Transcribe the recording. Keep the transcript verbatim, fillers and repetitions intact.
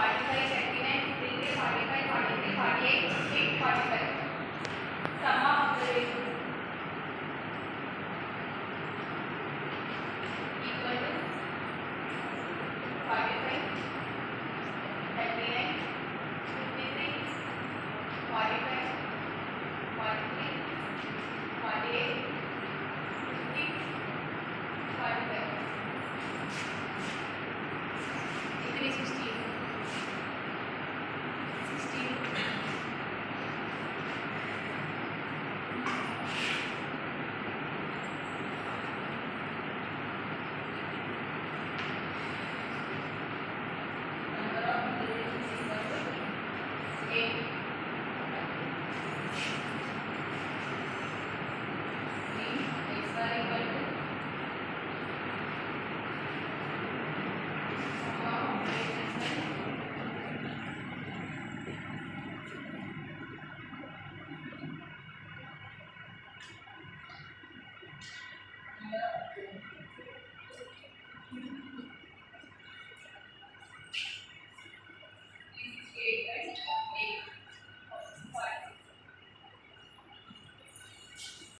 forty-five, thirty-nine, fifty-three, forty-five, forty-three, forty-eight, fifty, forty-five. Sum of observations equal to forty-five, thirty-nine, fifty-three, forty-five, forty-three, forty-eight, fifty, forty-five. Increase sixteen. sixteen. Number of observations equal to eight. three x bar equal to sum of observations by number of